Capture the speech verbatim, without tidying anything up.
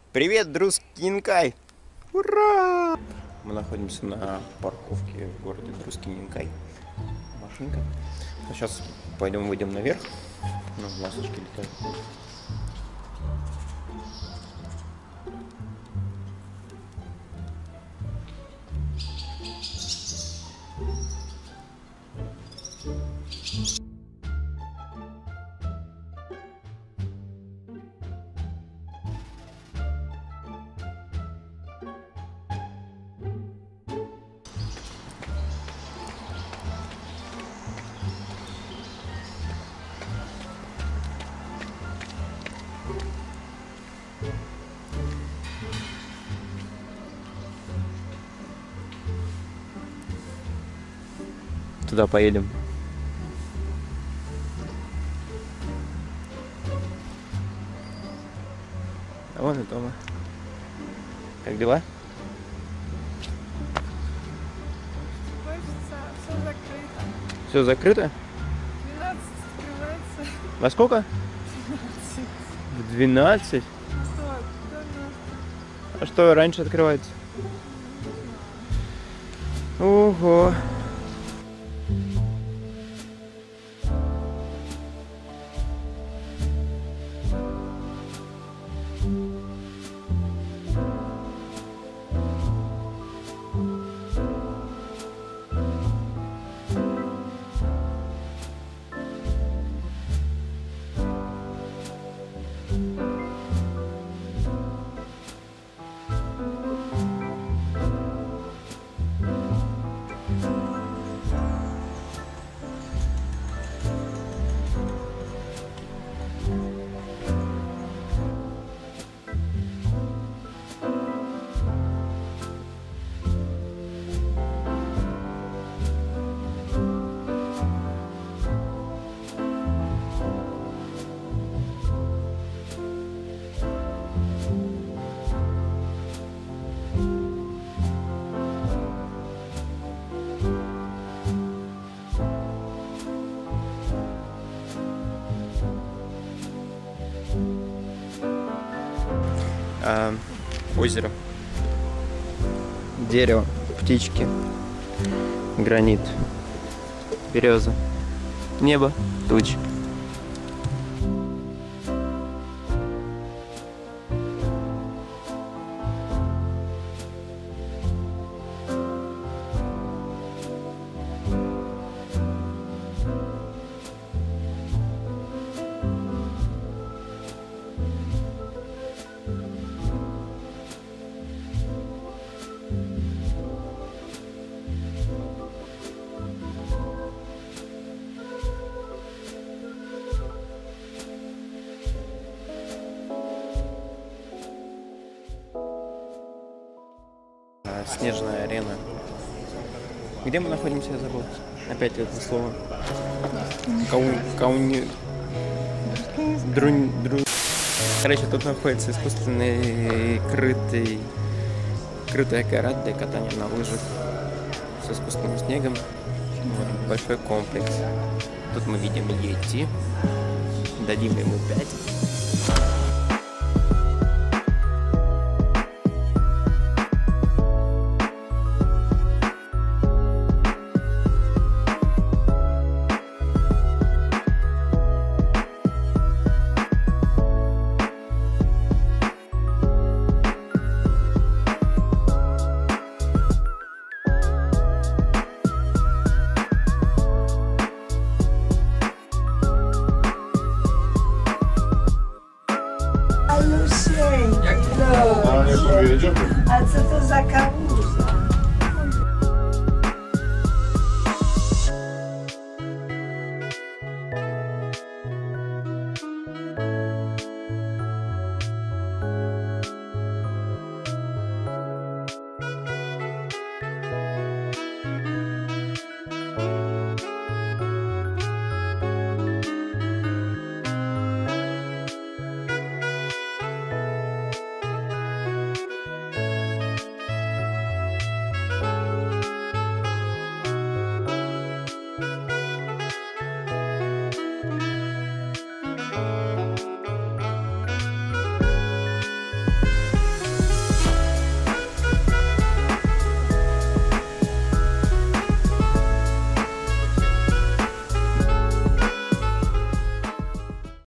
Привет, Друскинкай! Ура! Мы находимся на парковке в городе Друскинкай. Машинка. А сейчас пойдем выйдем наверх. Ну, ласточки летают. Туда поедем. А вон и дома. Как дела? Хочется, все закрыто. Все закрыто? двенадцать открывается. Во сколько? двенадцать. В двенадцать? Что? Куда нас? А что раньше открывается? Ого! А, озеро, дерево, птички, гранит, береза, небо, тучи. Снежная арена. Где мы находимся, я забыл. Опять это слово. Кау... Кауни... Друнь... Друнь... Короче, тут находится искусственный крытый... крытая гора для катания на лыжах с искусственным снегом. Вот, большой комплекс. Тут мы видим Йети. Дадим ему пять. A co to za kawuś?